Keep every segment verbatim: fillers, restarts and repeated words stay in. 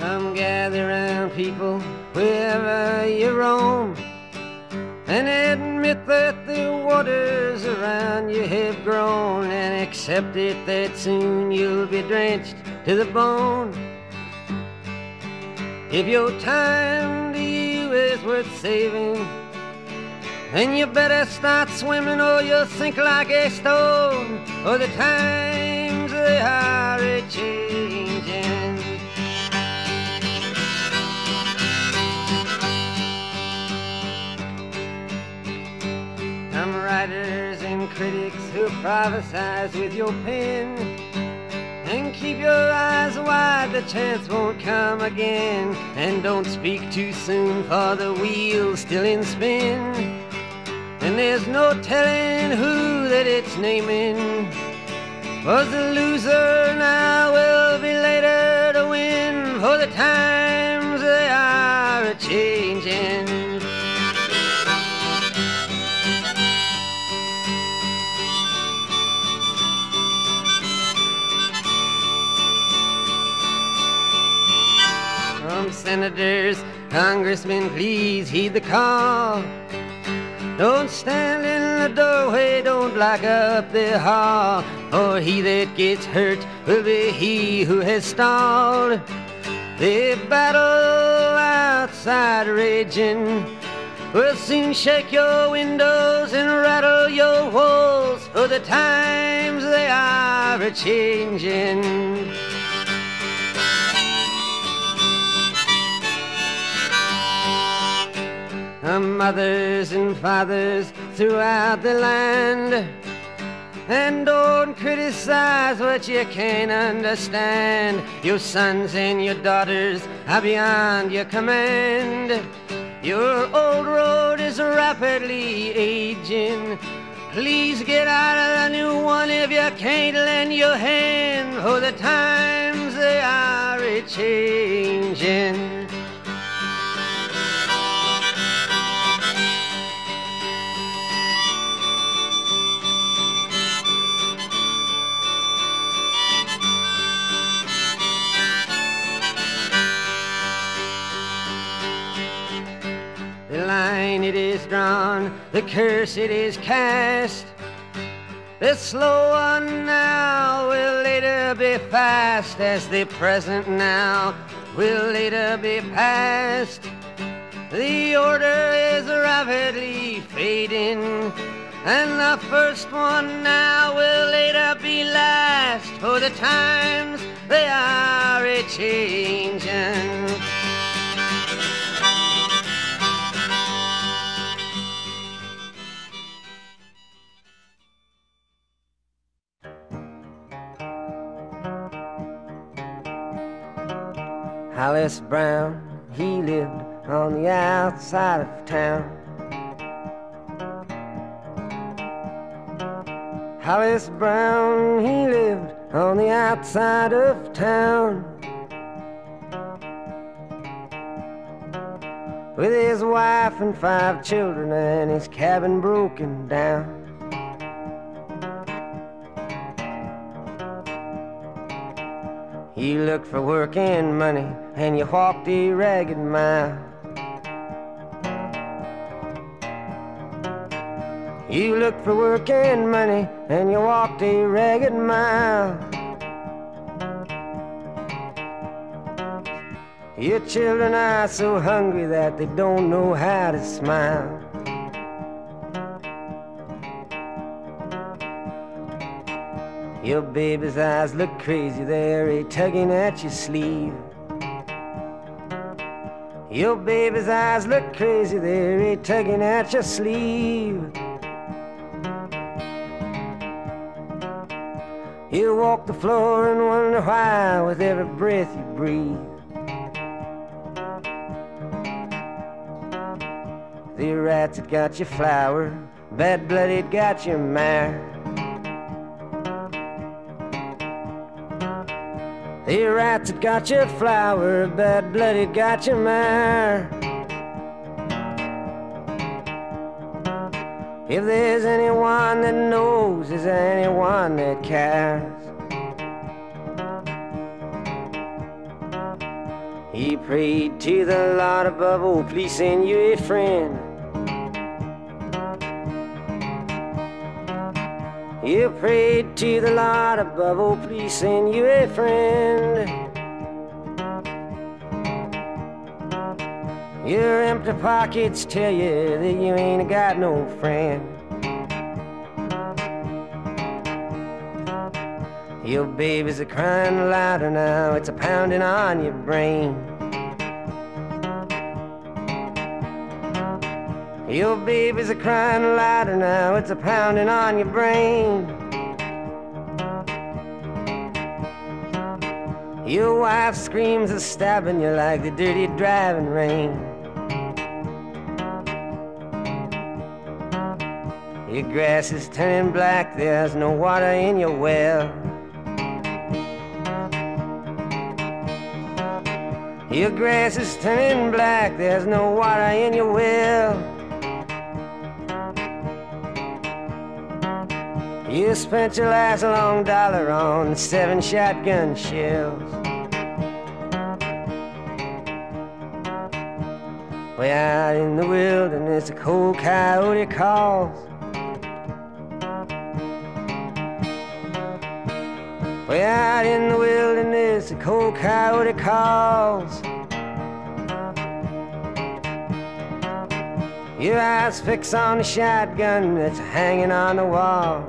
Come gather round, people, wherever you roam, and admit that the waters around you have grown, and accept it that soon you'll be drenched to the bone. If your time to you is worth saving, then you better start swimming or you'll sink like a stone, or the times they are a-changing. Some writers and critics who prophesize with your pen, and keep your eyes wide, the chance won't come again. And don't speak too soon, for the wheel's still in spin, and there's no telling who that it's naming. Was the loser now will be later to win, for the times they are a-changing. Senators, congressmen, please heed the call. Don't stand in the doorway, don't block up the hall, for he that gets hurt will be he who has stalled. The battle outside raging will soon shake your windows and rattle your walls, for the times they are a-changing. Mothers and fathers throughout the land, and don't criticize what you can't understand. Your sons and your daughters are beyond your command. Your old road is rapidly aging. Please get out of the new one if you can't lend your hand, for the times they are a-changing. The line it is drawn, the curse it is cast. The slow one now will later be fast, as the present now will later be past. The order is rapidly fading, and the first one now will later be last, for the times they are a-changing. Hollis Brown, he lived on the outside of town. Hollis Brown, he lived on the outside of town, with his wife and five children and his cabin broken down. You looked for work and money, and you walked a ragged mile. You looked for work and money, and you walked a ragged mile. Your children are so hungry that they don't know how to smile. Your baby's eyes look crazy, they're a-tugging at your sleeve. Your baby's eyes look crazy, they're a-tugging at your sleeve. You walk the floor and wonder why with every breath you breathe. The rats that got your flour, bad blood it got your mare. The rats that got your flour, bad blood it got your mare. If there's anyone that knows, is there anyone that cares? He prayed to the Lord above, oh, please send you a friend. He prayed to the Lord above, oh, please send you a friend. Your empty pockets tell you that you ain't got no friend. Your babies are crying louder now, it's a pounding on your brain. Your babies are crying louder now, it's a pounding on your brain. Your wife screams of stabbing you like the dirty driving rain. Your grass is turning black, there's no water in your well. Your grass is turning black, there's no water in your well. You spent your last long dollar on seven shotgun shells. Way out in the wilderness, a cold coyote calls. Way out in the wilderness, a cold coyote calls. Your eyes fix on the shotgun that's hanging on the wall.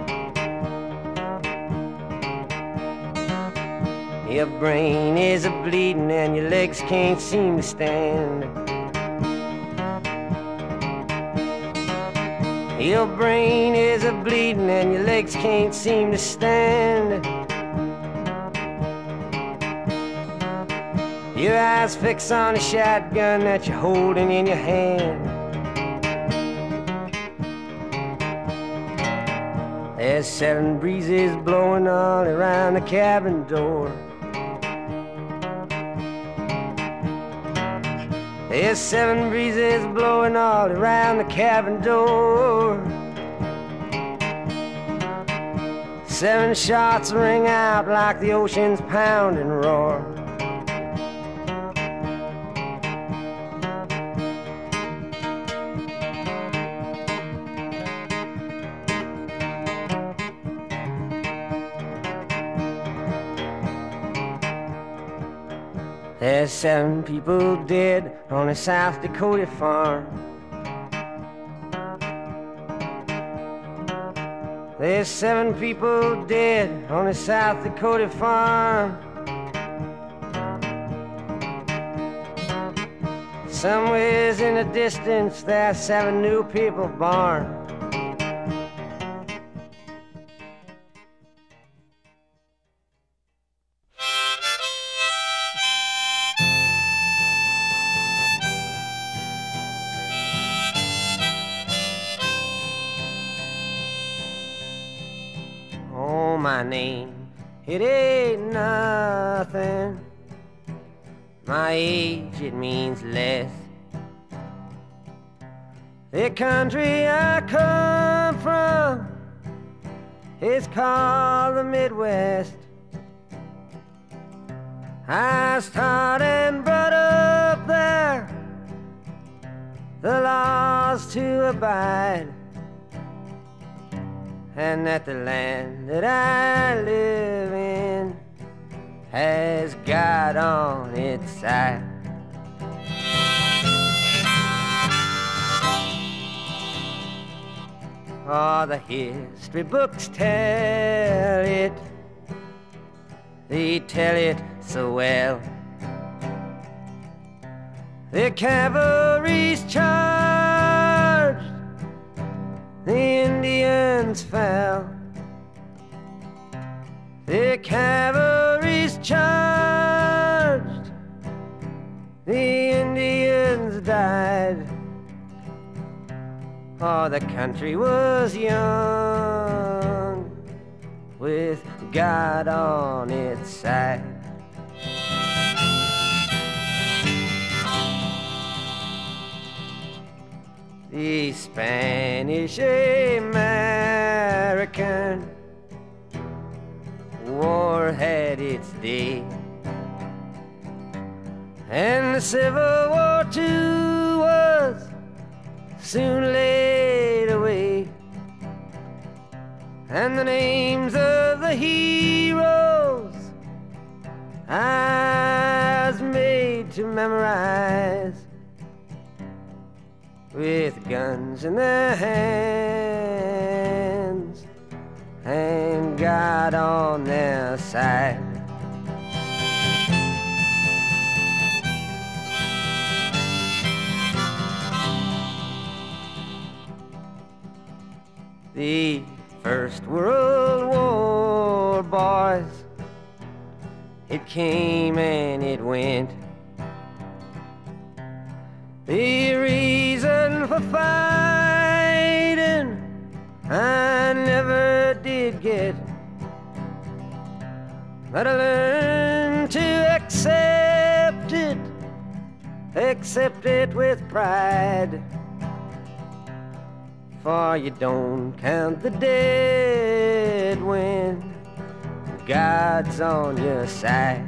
Your brain is a bleeding and your legs can't seem to stand. Your brain is a bleeding and your legs can't seem to stand. Your eyes fix on the shotgun that you're holding in your hand. There's seven breezes blowing all around the cabin door. There's seven breezes blowing all around the cabin door. Seven shots ring out like the ocean's pounding roar. There's seven people dead on a South Dakota farm. There's seven people dead on a South Dakota farm. Somewhere in the distance there's seven new people born. My name, it ain't nothing. My age, it means less. The country I come from is called the Midwest. I was taught and brought up there, the laws to abide, and that the land that I live in has God on its side. All the history books tell it, they tell it so well. The cavalry's charged, the Indians fell. The cavalry's charged, the Indians died. Oh, the country was young with God on its side. The Spanish American War had its day. and the Civil War too was soon laid away, and the names of the heroes I was made to memorize, with guns in their hands and God on their side. The First World War, boys, it came and it went. The reason for fighting I never did get, but I learned to accept it, accept it with pride. For you don't count the dead when God's on your side.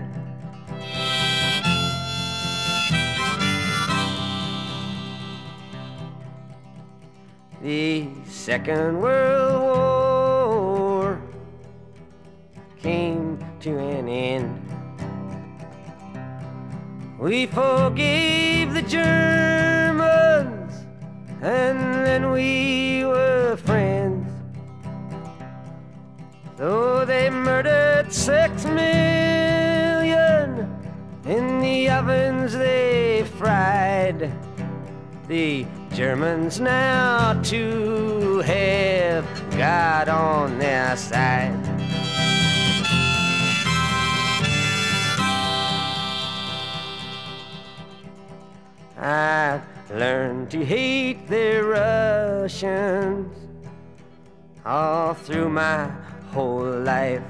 The Second World War came to an end. We forgave the Germans, and then we were friends. Though they murdered six million in the ovens they fried, the Germans now too have God on their side. I've learned to hate the Russians all through my whole life.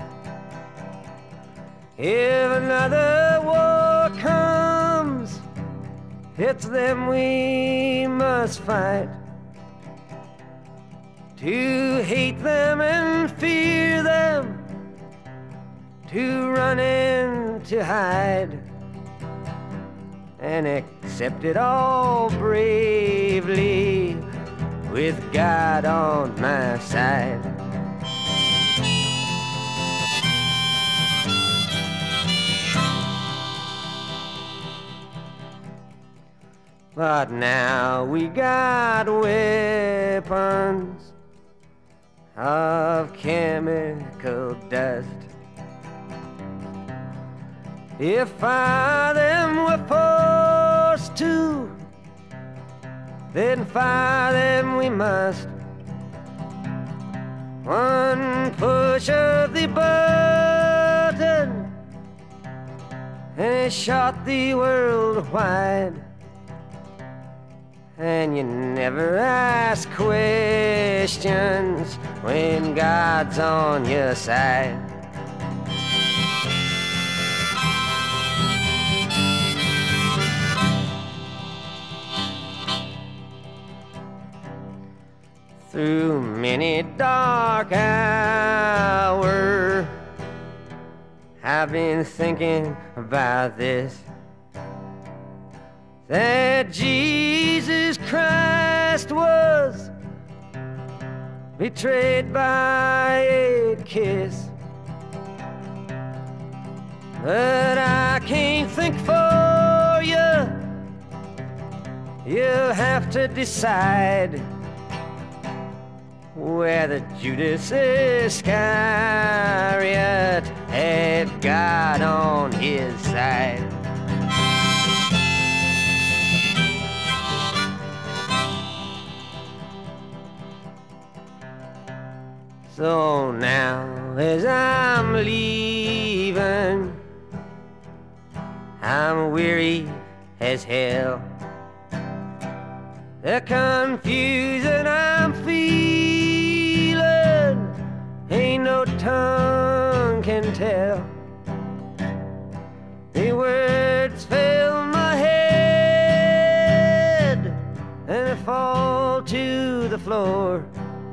If another war comes, it's them we must fight. To hate them and fear them, to run and to hide, and accept it all bravely with God on my side. But now we got weapons of chemical dust. If fire them were forced to, then fire them we must. One push of the button and it shot the world wide. And you never ask questions when God's on your side. Through many dark hours, I've been thinking about this, that Jesus Christ was betrayed by a kiss. But I can't think for you, you'll have to decide whether Judas Iscariot had God on his side. So now as I'm leaving, I'm weary as hell. The confusion I'm feeling ain't no tongue can tell. The words fill my head and they fall to the floor,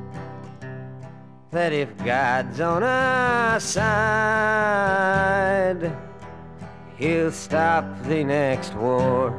that if God's on our side, he'll stop the next war.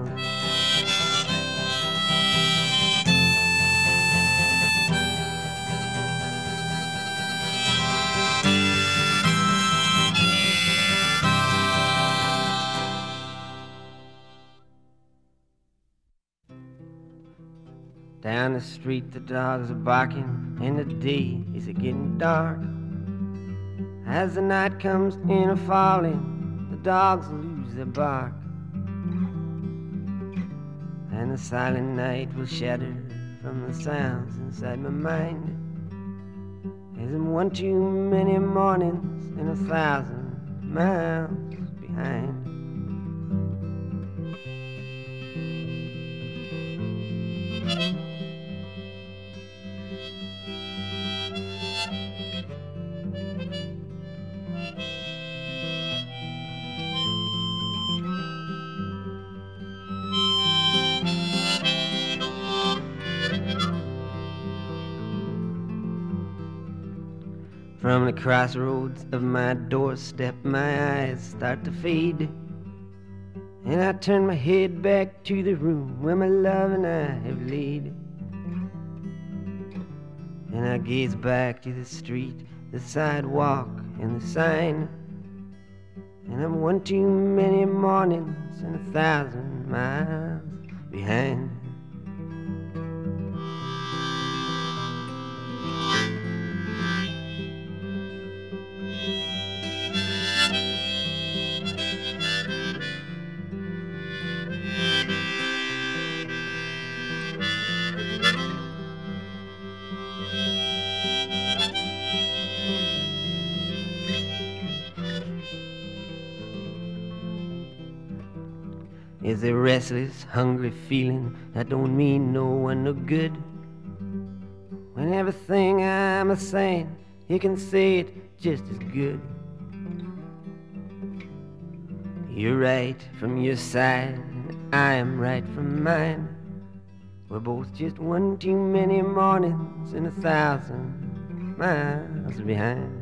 Down the street the dogs are barking, and the day is getting dark. As the night comes in a falling, the dogs lose their bark. And the silent night will shatter from the sounds inside my mind. There's one too many mornings and a thousand miles behind. From the crossroads of my doorstep, my eyes start to fade, and I turn my head back to the room where my love and I have laid. And I gaze back to the street, the sidewalk, and the sign, and I'm one too many mornings and a thousand miles behind. Is a restless, hungry feeling that don't mean no one no good. When everything I'm a saying, you can say it just as good. You're right from your side, and I am right from mine. We're both just one too many mornings and a thousand miles behind.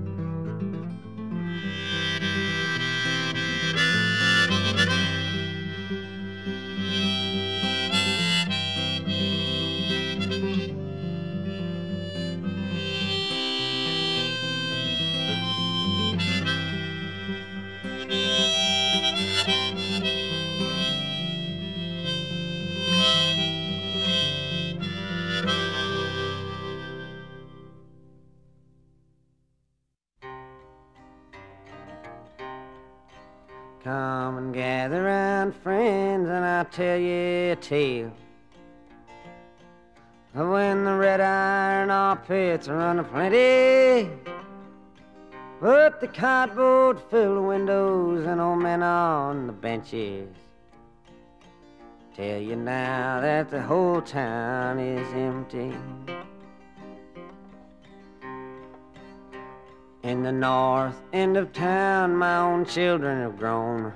Come and gather round, friends, and I'll tell you a tale of when the red iron ore pits run aplenty, but the cardboard filled windows and old men on the benches tell you now that the whole town is empty. In the north end of town, my own children have grown.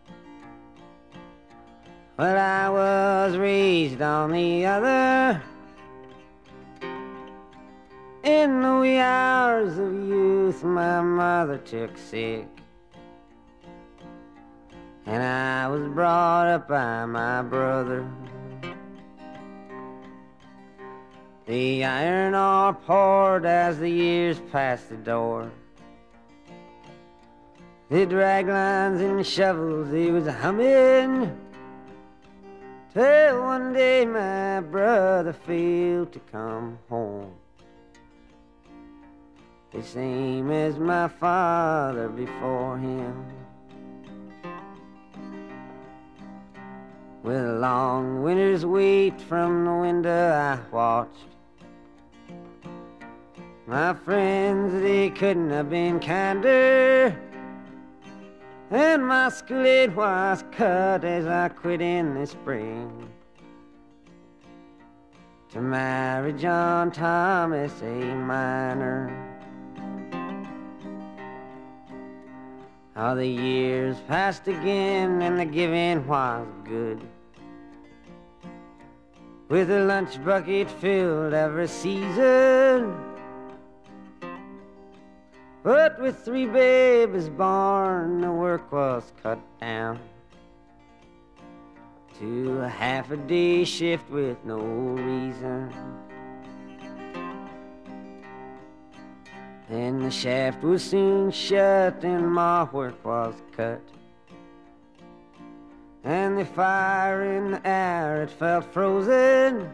Well, I was raised on the other. In the wee hours of youth, my mother took sick, and I was brought up by my brother. The iron ore poured as the years passed the door. The drag lines and shovels, they was humming, till one day my brother failed to come home, the same as my father before him. With a long winter's wait from the window I watched. My friends, they couldn't have been kinder, and my skillet was cut as I quit in the spring to marry John Thomas, a miner. How the years passed again and the giving was good, with a lunch bucket filled every season. But with three babies born, the work was cut down to a half a day shift with no reason. Then the shaft was soon shut and my work was cut. And the fire in the air, it felt frozen,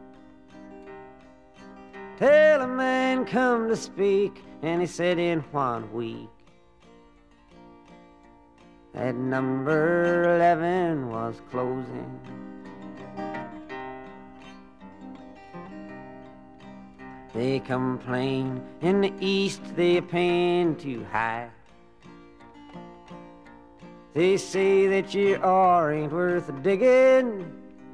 till a man come to speak, and he said in one week that number eleven was closing. They complain in the east they're paying too high. They say that your ore ain't worth digging,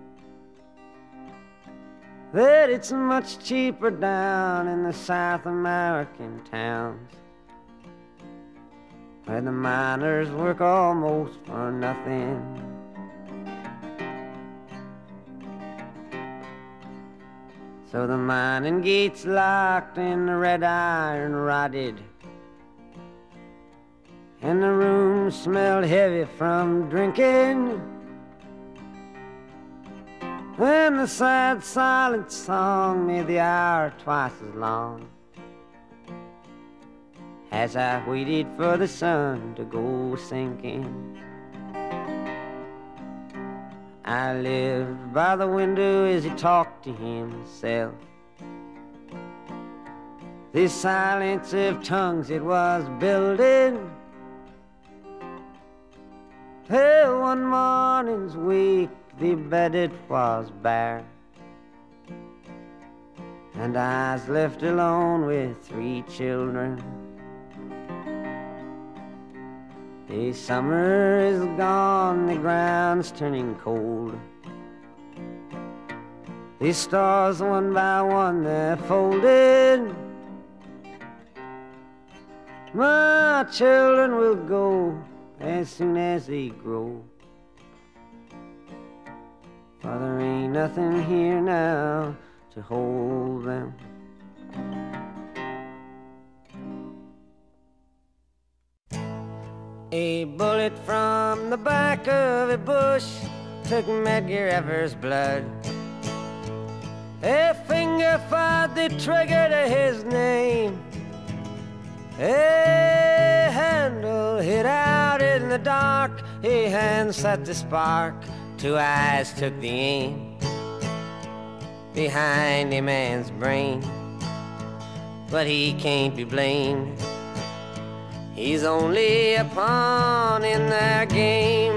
that it's much cheaper down in the South American towns, where the miners work almost for nothing. So the mining gates locked and the red iron rotted, and the room smelled heavy from drinking, and the sad silent song made the hour twice as long as I waited for the sun to go sinking. I lived by the window as he talked to himself. This silence of tongues it was building, till one morning's wake the bed it was bare, and I was left alone with three children. The summer is gone, the ground's turning cold. The stars one by one they're folded. My children will go as soon as they grow, for there ain't nothing here now to hold them. A bullet from the back of a bush took Medgar Evers' blood. A finger fired the trigger to his name. A handle hit out in the dark. A hand set the spark. Two eyes took the aim behind a man's brain. But he can't be blamed. He's only a pawn in their game.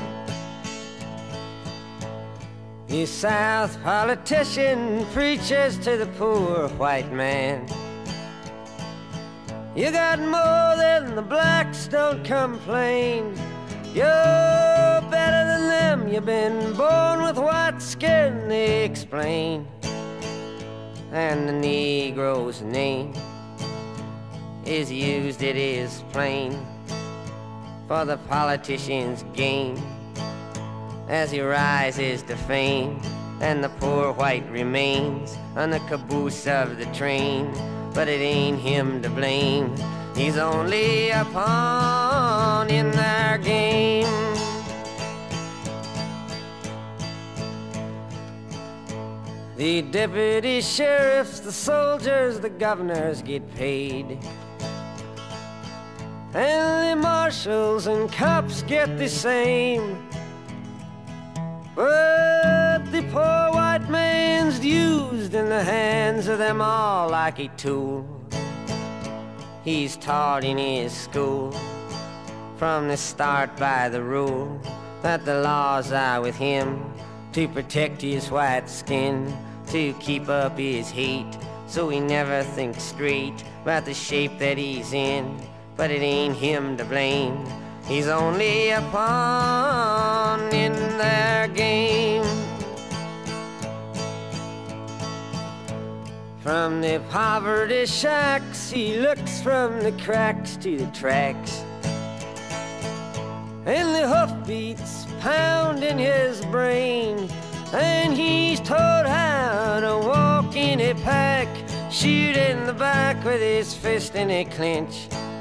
The South politician preaches to the poor white man. You got more than the blacks, don't complain. You're better than them, you've been born with white skin, they explain. And the Negro's name is used, it is plain, for the politician's game as he rises to fame, and the poor white remains on the caboose of the train. But it ain't him to blame, he's only a pawn in their game. The deputy sheriffs, the soldiers, the governors get paid, and the marshals and cops get the same. But the poor white man's used in the hands of them all like a tool. He's taught in his school from the start by the rule that the laws are with him to protect his white skin, to keep up his hate, so he never thinks straight about the shape that he's in. But it ain't him to blame, he's only a pawn in their game. From the poverty shacks, he looks from the cracks to the tracks, and the hoofbeats pound in his brain, and he's taught how to walk in a pack, shoot in the back with his fist in a clinch,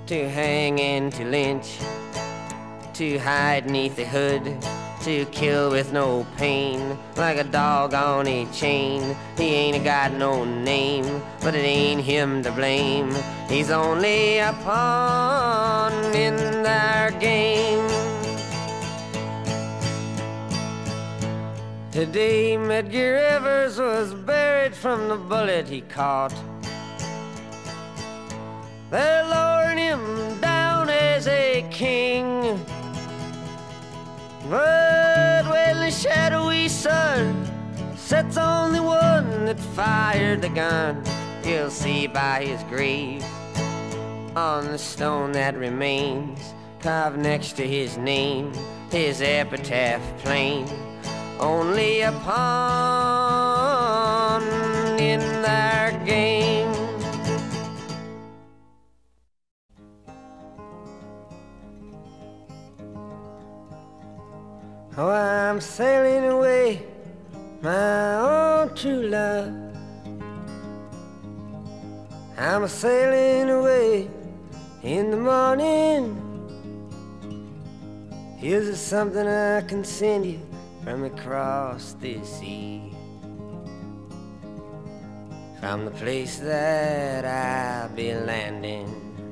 to hang and to lynch, to hide neath the hood, to kill with no pain, like a dog on a chain. He ain't got no name, but it ain't him to blame. He's only a pawn in their game. Today Medgar Evers was buried from the bullet he caught. They're lowering him down as a king. But when the shadowy sun sets on the one that fired the gun, you'll see by his grave, on the stone that remains, carved next to his name, his epitaph plain. Only a pawn in their game. Oh, I'm sailing away, my own true love. I'm sailing away in the morning. Here's something I can send you from across the sea, from the place that I'll be landing.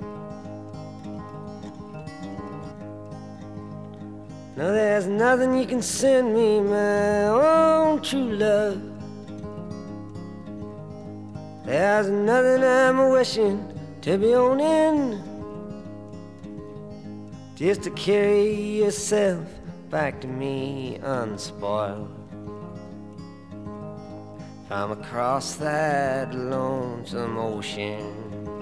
No, there's nothing you can send me, my own true love. There's nothing I'm wishing to be owning, just to carry yourself back to me unspoiled, from across that lonesome ocean.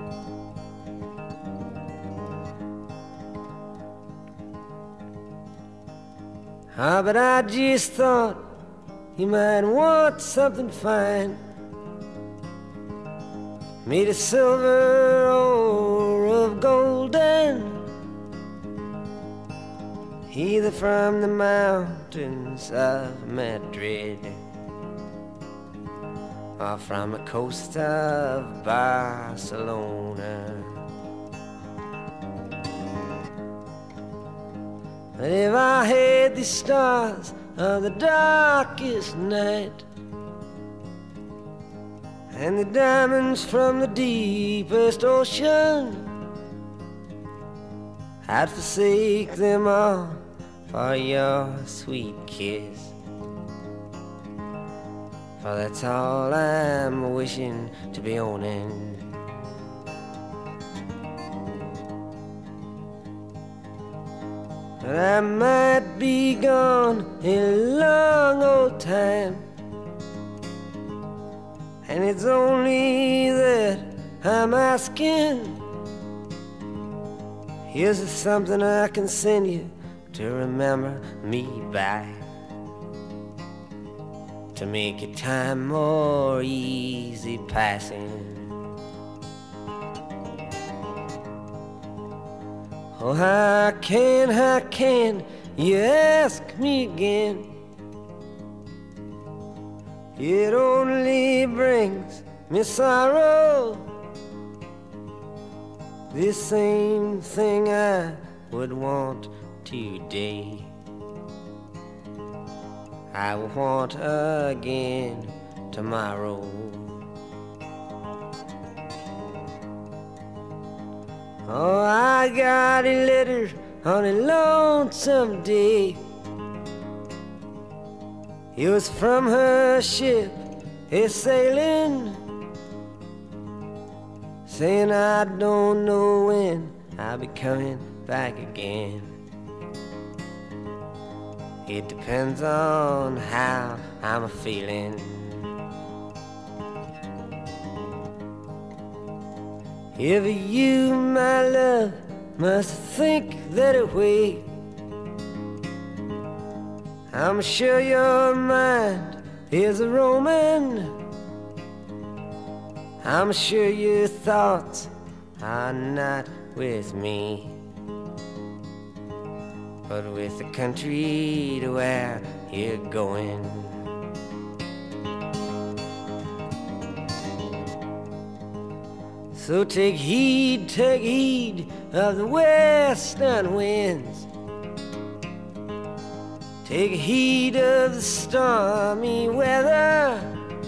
Ah, but I just thought you might want something fine, made of silver or of golden, either from the mountains of Madrid or from the coast of Barcelona. But if I had the stars of the darkest night and the diamonds from the deepest ocean, I'd forsake them all for your sweet kiss, for that's all I'm wishing to be owning. But I might be gone a long old time, and it's only that I'm asking. Here's something I can send you to remember me by, to make your time more easy passing. Oh, how can, how can you ask me again? It only brings me sorrow, this same thing I would want today, I will want again tomorrow. Oh, I got a letter on a lonesome day. It was from her ship, a sailing, saying I don't know when I'll be coming back again. It depends on how I'm feeling. If you, my love, must think that way, I'm sure your mind is a roaming. I'm sure your thoughts are not with me, but with the country to where you're going. So take heed, take heed of the western winds. Take heed of the stormy weather.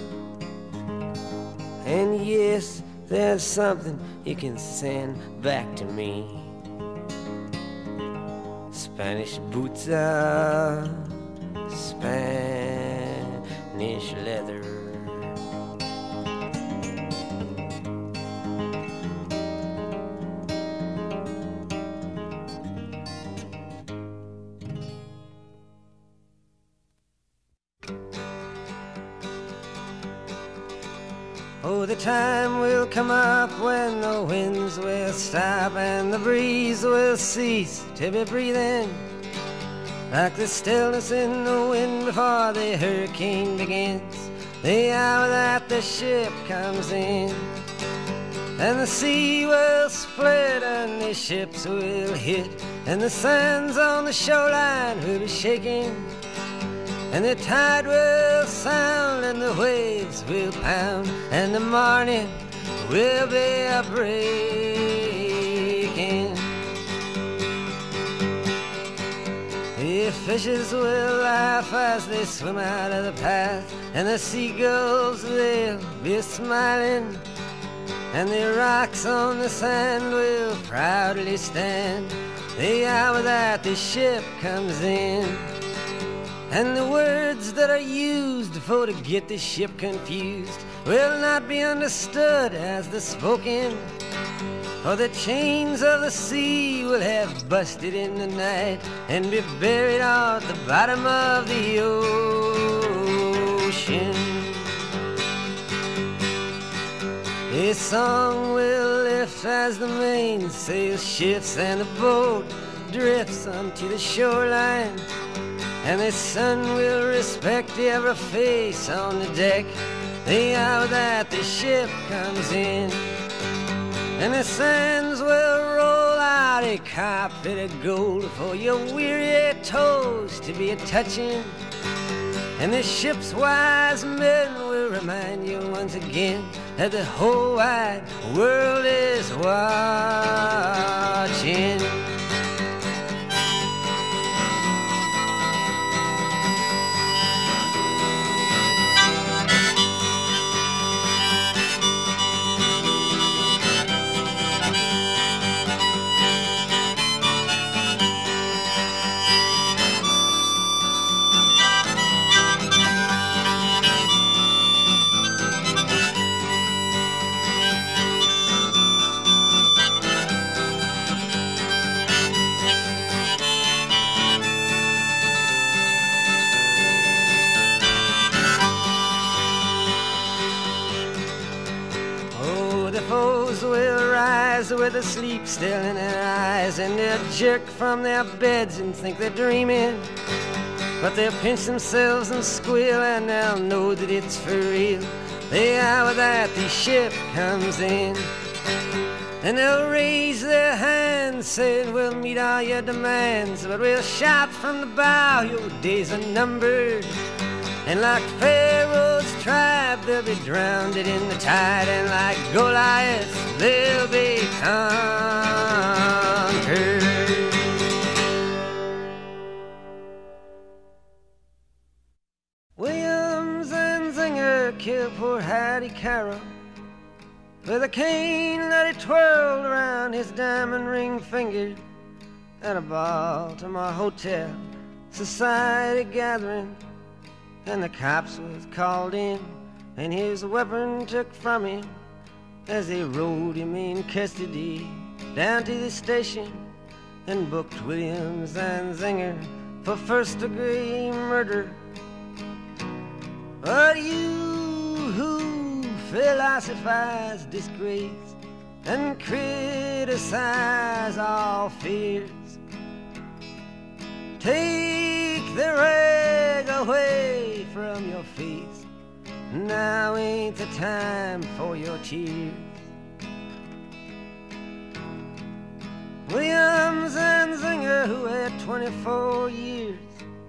And yes, there's something you can send back to me. Spanish boots are Spanish leather. Oh, the time will come up when the winds will stop and the breeze will cease to be breathing, like the stillness in the wind before the hurricane begins. The hour that the ship comes in, and the sea will split and the ships will hit, and the sands on the shoreline will be shaking, and the tide will sound and the waves will pound, and the morning will be a breaking. The fishes will laugh as they swim out of the path, and the seagulls they'll be smiling, and the rocks on the sand will proudly stand the hour that the ship comes in. And the words that are used for to get the ship confused will not be understood as the spoken, for the chains of the sea will have busted in the night and be buried at the bottom of the ocean. A song will lift as the mainsail shifts and the boat drifts onto the shoreline, and the sun will respect every face on the deck the hour that the ship comes in. And the sands will roll out a carpet of gold for your weary toes to be a-touching, and the ship's wise men will remind you once again that the whole wide world is watching. With the sleep still in their eyes, and they'll jerk from their beds and think they're dreaming, but they'll pinch themselves and squeal, and they'll know that it's for real the hour that the ship comes in. And they'll raise their hands saying, we'll meet all your demands, but we'll shout from the bow, your days are numbered. And like Pharaoh's tribe, they'll be drowned in the tide, and like Goliath, they'll be conquered. Williams and Zinger killed poor Hattie Carroll with a cane that he twirled around his diamond ring finger at a Baltimore hotel society gathering. And the cops was called in, and his weapon took from him as they rode him in custody down to the station and booked Williams and Zinger for first-degree murder. But you who philosophize disgrace and criticize all fears, take the rag away from your face. Now ain't the time for your tears. Williams and Zinger, who had twenty-four years,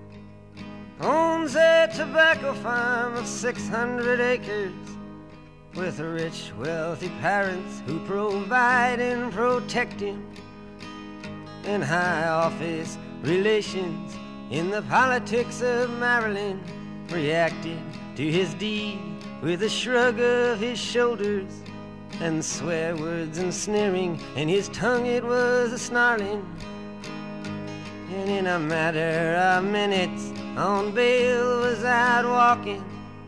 owns a tobacco farm of six hundred acres with rich, wealthy parents who provide and protect him, and high office relations in the politics of Maryland reacted to his deed with a shrug of his shoulders and swear words and sneering, and his tongue it was a snarling. And in a matter of minutes on bail was out walking.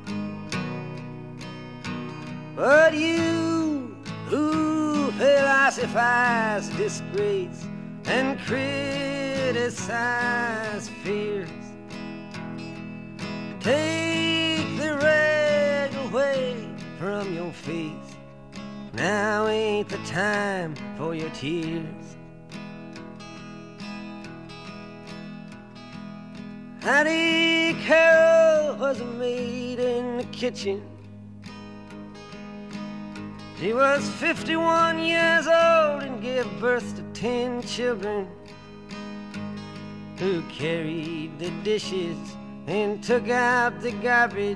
But you who philosophize disgrace and criticize fears, take the rag away from your face. Now ain't the time for your tears. Hattie Carroll was a maid in the kitchen. She was fifty-one years old and gave birth to ten children, who carried the dishes and took out the garbage,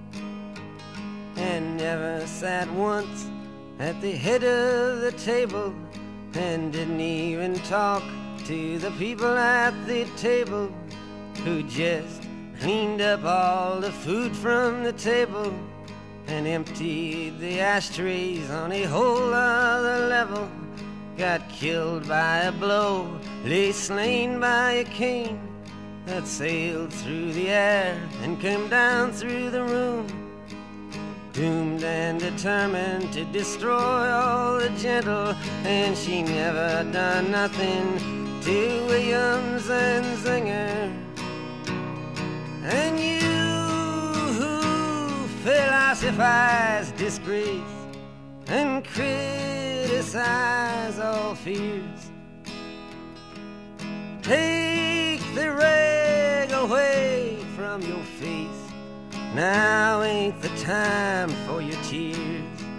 and never sat once at the head of the table, and didn't even talk to the people at the table, who just cleaned up all the food from the table and emptied the ashtrays on a whole other level. Got killed by a blow, lay slain by a cane that sailed through the air and came down through the room, doomed and determined to destroy all the gentle. And she never done nothing to Williams and Zinger. And you who philosophize disgrace and criticize all fears, take the rag away from your face. Now ain't the time for your tears.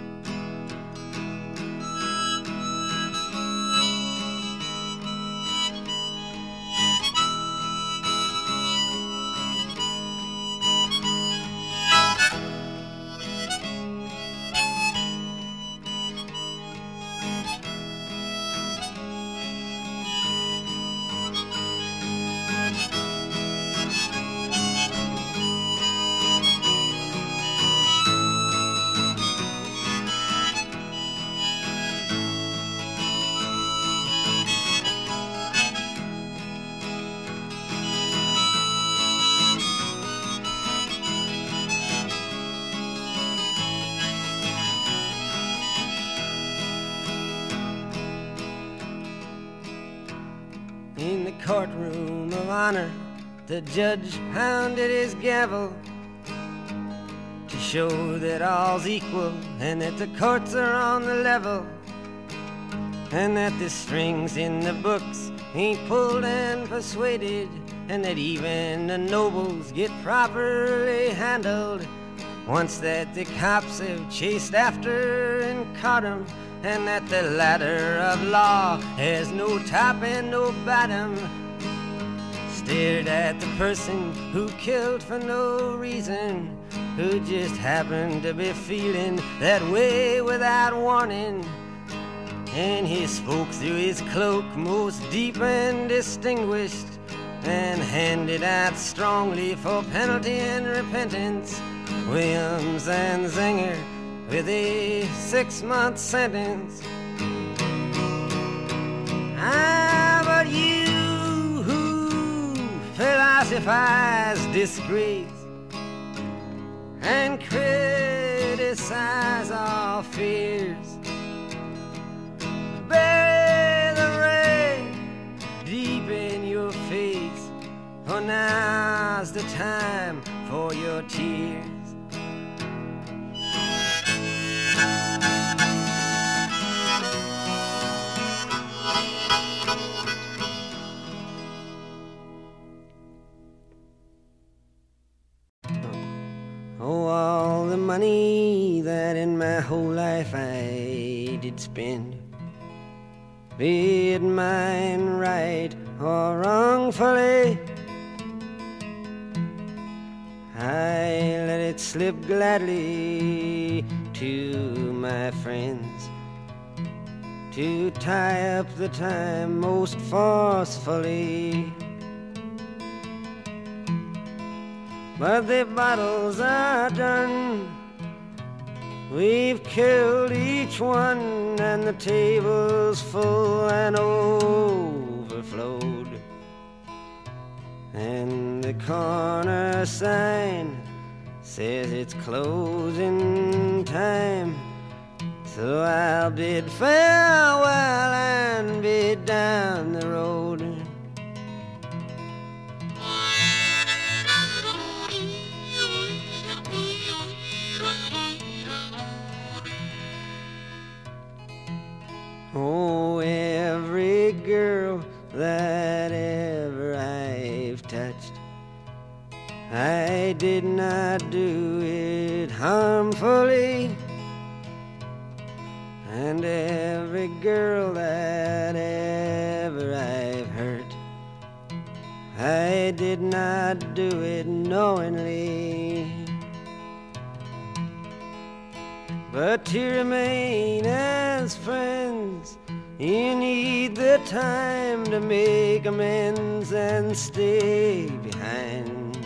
In the courtroom of honor, the judge pounded his gavel to show that all's equal and that the courts are on the level, and that the strings in the books ain't pulled and persuaded, and that even the nobles get properly handled once that the cops have chased after and caught 'em, and that the ladder of law has no top and no bottom. Stared at the person who killed for no reason, who just happened to be feeling that way without warning. And he spoke through his cloak most deep and distinguished, and handed out strongly for penalty and repentance Williams and Zinger with a six-month sentence. Ah, but you who philosophize disgrace and criticize all fears, bury the rain deep in your face, for now's the time for your tears. Oh, all the money that in my whole life I did spend, be it mine right or wrongfully, I let it slip gladly to my friends to tie up the time most forcefully. But the bottles are done, we've killed each one, and the table's full and overflowed. And the corner sign says it's closing time, so I'll bid farewell and bid down the road. Oh, every girl that ever I've touched, I did not do it harmfully. And every girl that ever I've hurt, I did not do it knowingly. But to remain as friends, you need the time to make amends and stay behind.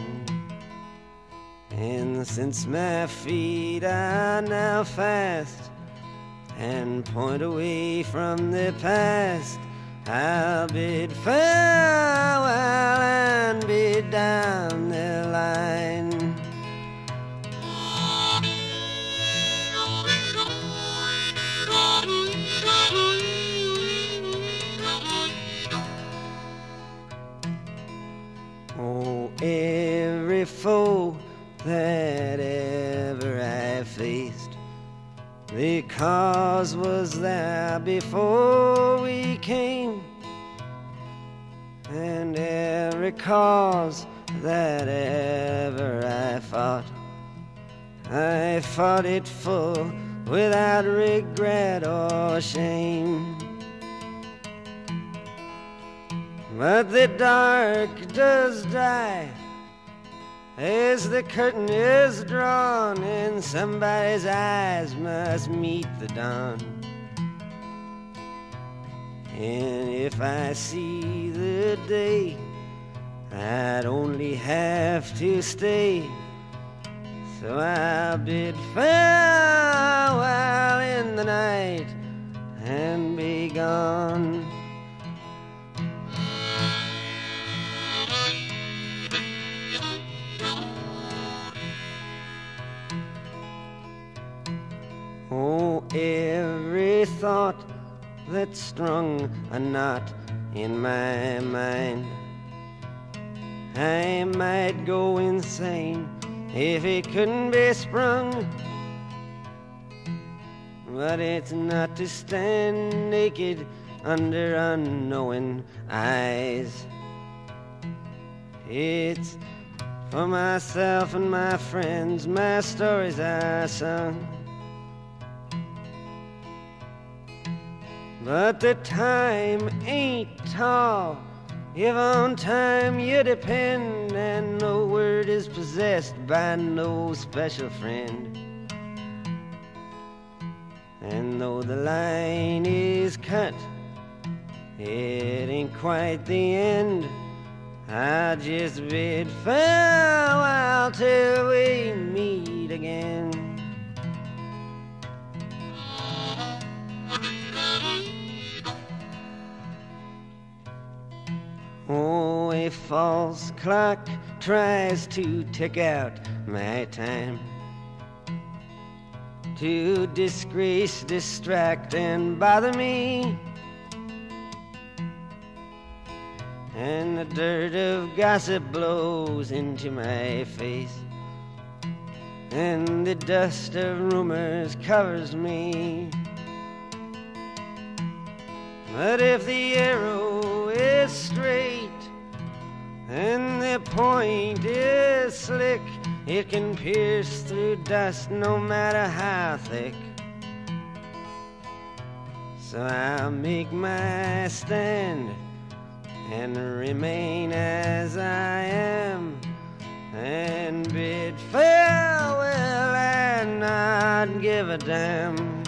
And since my feet are now fast and point away from the past, I'll bid farewell and bid down the line. Oh, every foe that ever I faced, the cause was there before we came. And every cause that ever I fought, I fought it full without regret or shame. But the dark does die as the curtain is drawn, and somebody's eyes must meet the dawn. And if I see the day, I'd only have to stay. So I'll bid farewell in the night and be gone. Oh, every thought that strung a knot in my mind, I might go insane if it couldn't be sprung. But it's not to stand naked under unknowing eyes. It's for myself and my friends my stories are sung. But the time ain't tall if on time you depend, and no word is possessed by no special friend. And though the line is cut, it ain't quite the end. I'll just bid farewell till we meet again. Oh, a false clock tries to tick out my time, to disgrace, distract, and bother me. And the dirt of gossip blows into my face, and the dust of rumors covers me. But if the arrow is straight and the point is slick, it can pierce through dust no matter how thick. So I'll make my stand and remain as I am, and bid farewell and not not give a damn.